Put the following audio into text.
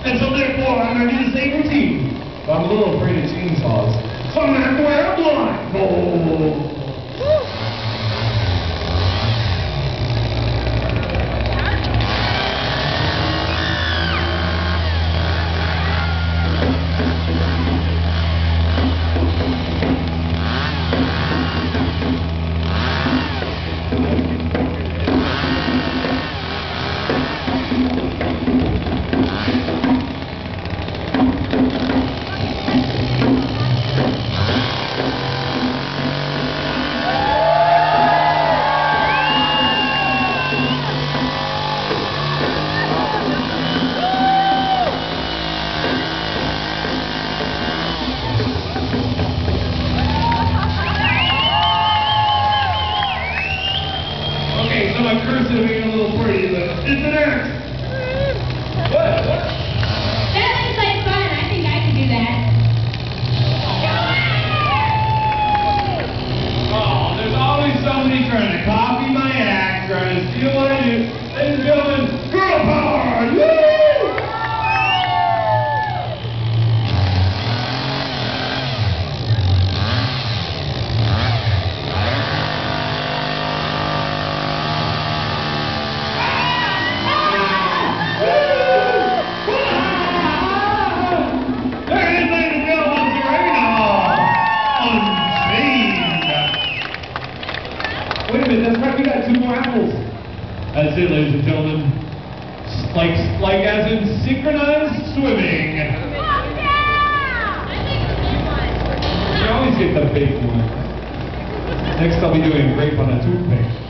And so therefore, I'm going to do the same routine. But I'm a little afraid of chainsaws. So I'm going to have to wear a blindfold. So my cursive being a little pretty, but it's an act. What? That looks like fun. I think I can do that. Oh, there's always somebody trying to copy my act, trying to steal what I do. Ladies and gentlemen, girl power! Woo! Wait a minute, that's right, we got 2 more apples. That's it, ladies and gentlemen. Like as in synchronized swimming. Oh, yeah! I think the big one. You always get the big one. Next I'll be doing grape on a toothpick.